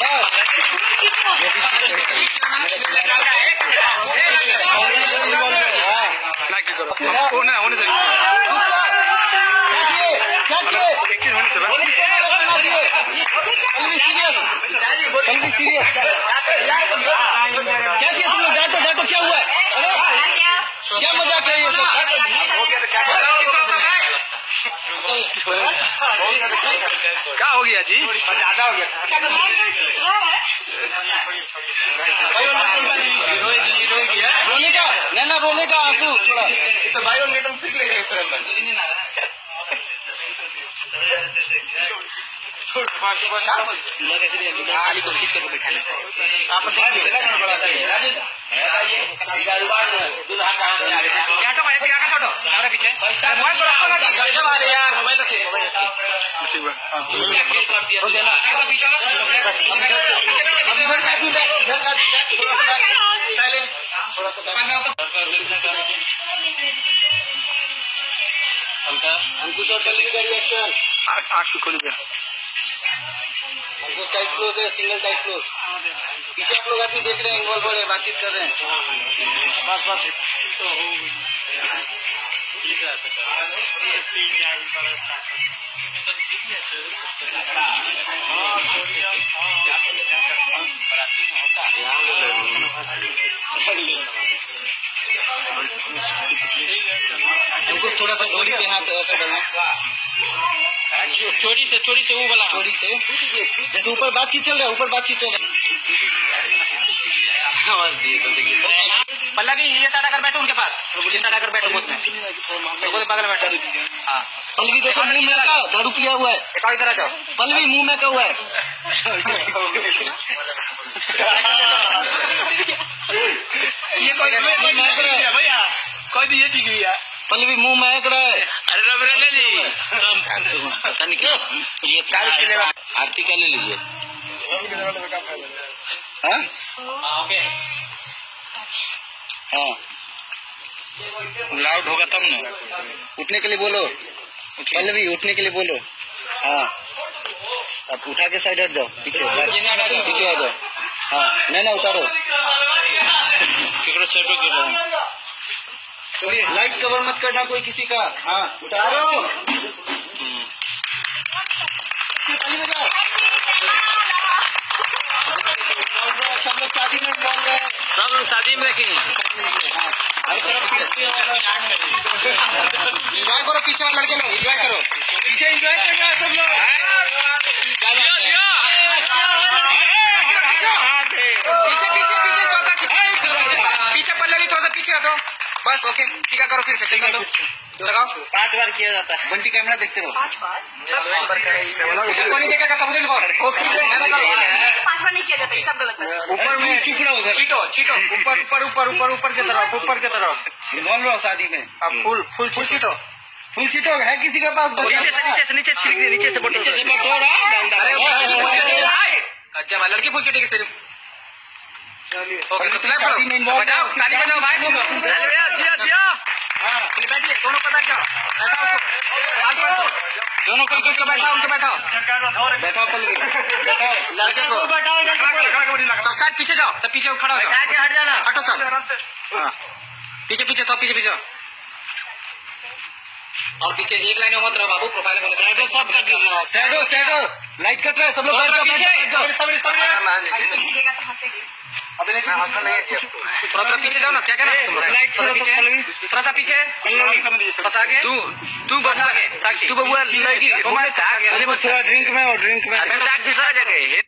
Serious क्या किया तुम लोग? डांटो क्या हुआ? अरे क्या मजाक है ये सब? क्या हो गया जी? ज्यादा हो गया। रोने का नैना, रोने का आंसू थोड़ा तो भाई और नेटम फिर ले खाली को खींच करके बैठा आप पीछे अंकुश और चलने का रिएक्शन आँख खोल गया। अंकुश टाइट क्लोज है, सिंगल टाइट क्लोज। पीछे आप लोग आदमी देख रहे हैं, इन्वॉल्व हो रहे हैं, बातचीत कर रहे हैं। बस बस अंकुश थोड़ा सा घोड़ी पे हाथ ऐसा करना, चोरी से वो वाला चोरी से जैसे ऊपर बातचीत चल रहा है, ऊपर बातचीत चल रहा है। पल्लवी ये साइड आकर बैठो उनके पास, ये साइड आकर बैठो खुद में बगल में बैठो। हाँ पल्लवी देखो मुंह में का दारू पिया हुआ है। एक और इधर आ जाओ। पल्लवी मुंह में का हुआ है। ये कोई भैया कोई दिए ठीक भैया। पल्लवी मुंह महक रहा है। अरे रब ले ली सब ये आरती का ले लीजिए। हाँ ओके हाँ लाउड होगा तब ना। उठने के लिए बोलो पल्लवी, उठने के लिए बोलो। हाँ अब उठा के साइड हट जाओ, पीछे पीछे आ जाओ। हाँ नहीं उतारो, लाइट कवर मत करना कोई किसी का। हाँ उतारो। सब लोग शादी में बोल रहे हैं, सब लोग शादी में देखेंगे। एंजॉय करो, पीछे वाले लड़के लोग एंजॉय करो, पीछे एंजॉय कर रहे हैं सब लोग। पीछे पल्लवी थोड़ा सा पीछे हटो बस। ओके टीका करो, फिर से सिग्नल दो, लगाओ। 5 बार किया जाता है। बंटी कैमरा देखते रहो। 5 बार नहीं देखेगा, सब नहीं 5 बार नहीं किया जाता, सब गलत है। ऊपर में चुपड़ा उधर चीटो ऊपर की तरफ, ऊपर की तरफ बोल रहा शादी में। अब फुल चीटो है किसी के पास? नीचे से अच्छा लड़की फुल चीटेगी सिर्फ। शादी में इन्वॉल्व ताली बजाओ भाई। बैठिए दोनों पता क्या दोनों को बैठा उनके बैठाओ पल्लवी बैठाओ। सब साइड पीछे जाओ, सब पीछे खड़ा हो जाओ, हट जाना, हटो सब। पीछे तो पीछे और पीछे एक लाइन में मत रहो बाबू, प्रोफाइल में शैडो सब कर दो। शैडो लाइट कट रहा है, सब लोग बैठ जाओ। थोड़ा पीछे जाओ ना, क्या करना तुम? थोड़ा सा पीछे, बस आगे तू बस आगे। साक्षी तू बबुआ ड्रिंक में साक्षी सारा जगह